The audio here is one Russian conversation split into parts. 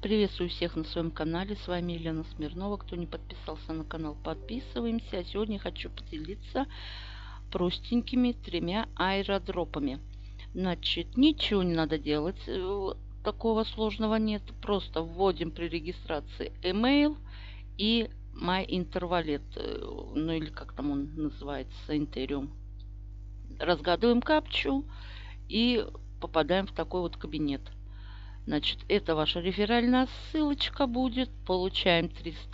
Приветствую всех на своем канале. С вами Елена Смирнова. Кто не подписался на канал, подписываемся. А сегодня хочу поделиться простенькими 3 аэродропами. Значит, ничего не надо делать. Такого сложного нет. Просто вводим при регистрации email и MyInterValid. Ну или как там он называется, Интериум. Разгадываем капчу и попадаем в такой вот кабинет. Значит, это ваша реферальная ссылочка будет. Получаем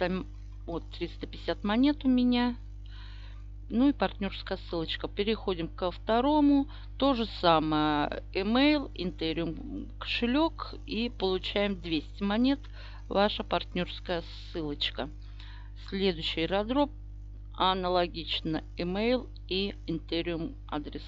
350 монет у меня. Ну и партнерская ссылочка. Переходим ко второму. То же самое. Email, Ethereum кошелек. И получаем 200 монет. Ваша партнерская ссылочка. Следующий аэродроп. Аналогично. Email и Ethereum адрес.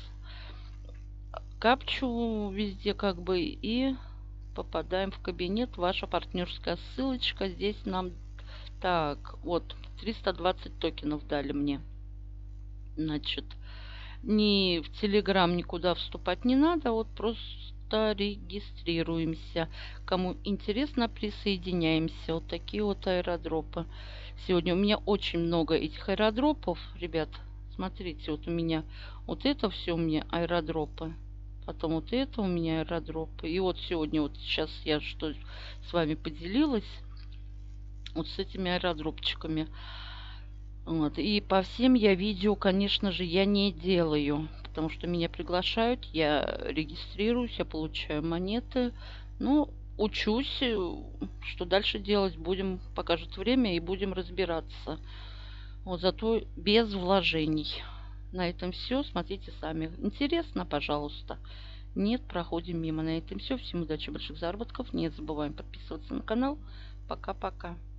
Капчу везде как бы и попадаем в кабинет. Ваша партнерская ссылочка. Здесь нам так вот 320 токенов дали мне. Значит, ни в Telegram никуда вступать не надо. Вот просто регистрируемся. Кому интересно, присоединяемся. Вот такие вот аэродропы. Сегодня у меня очень много этих аэродропов, ребят. Смотрите, вот у меня вот это все у меня аэродропы. Потом вот это у меня аэродропы. И вот сегодня, вот сейчас я что с вами поделилась. Вот с этими аэродропчиками. Вот. И по всем я видео, конечно же, я не делаю. Потому что меня приглашают, я регистрируюсь, я получаю монеты. Ну, учусь, что дальше делать. Будем, покажет время, и будем разбираться. Вот зато без вложений. На этом все. Смотрите сами. Интересно, пожалуйста. Нет, проходим мимо. На этом все. Всем удачи, больших заработков. Не забываем подписываться на канал. Пока-пока.